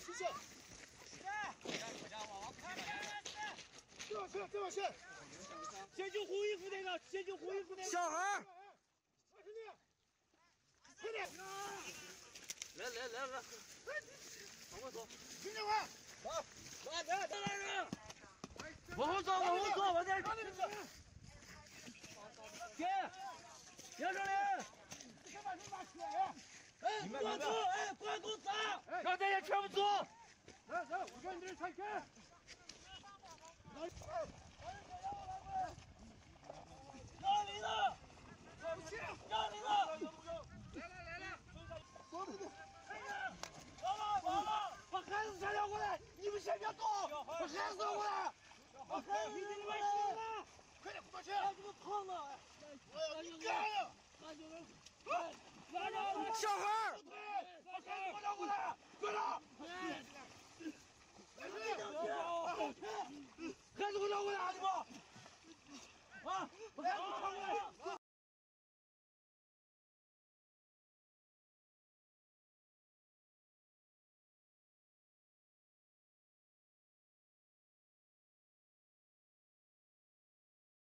出现。这往线。先救红衣服那个，先救红衣服那个。 小孩。 快点！快点！来，往后走。兄弟们，走，来！往后走，往这。别上来！先把人拿起来！哎，光走！哎，光给我走！刚才也全部走！来，我跟你这拆开。哪里呢？哪里呢？来！走！走了！把孩子先撂过来！你们先别动！把孩子撂过来！把孩子你们来！快点过去！哎，这个胖子！你干呀！小孩！把孩子撂过来！